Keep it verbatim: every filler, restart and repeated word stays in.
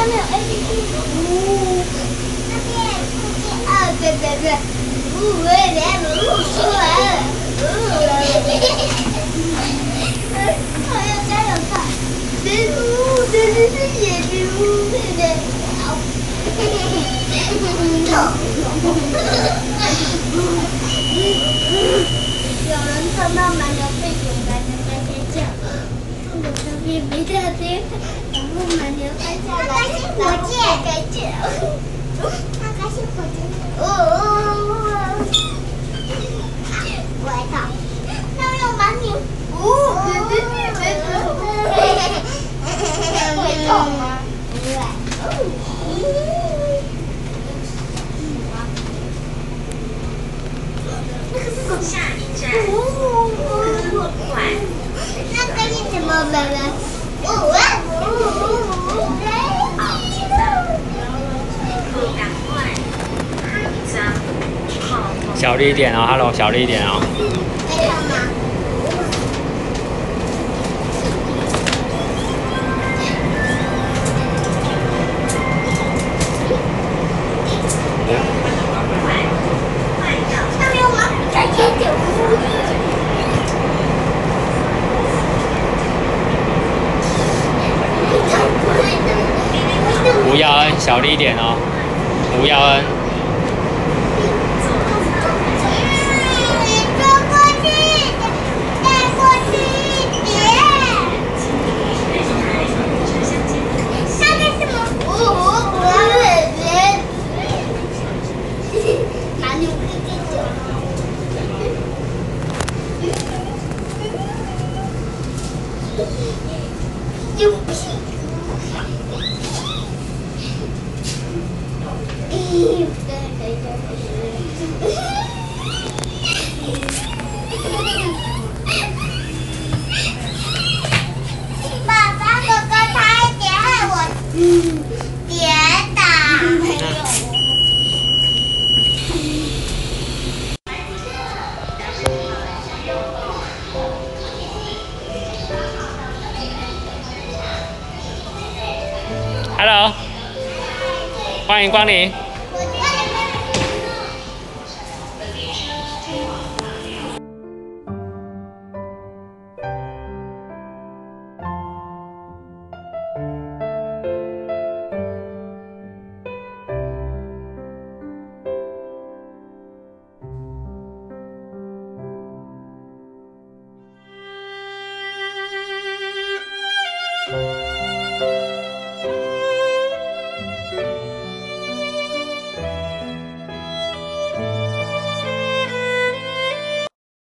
没有 A P P。呜，那边附近啊，对对对。呜，我也来了，我出来了。好要加油看。这呜，这是是野猪，对不对？好。有人看到蛮牛被狗蛮牛在尖叫，我这边没大tiếng，然后蛮牛拍下来，火箭在叫，那个是火箭。哦，我操！那有蛮牛。哦，别别别别别！会痛吗？不会。下一站，科馆。那个是什么妹妹？哦啊！好，记得。科馆， 小力一点哦 ，Hello， 小力一点哦。 会痛吗？ 不要摁，小力一点哦，不要摁。 你坐过去，再过去一点。那个什么？哦，我很人。哪里可以走？就不行。爸爸哥哥差一点害我跌倒。 Hello， 欢迎光临。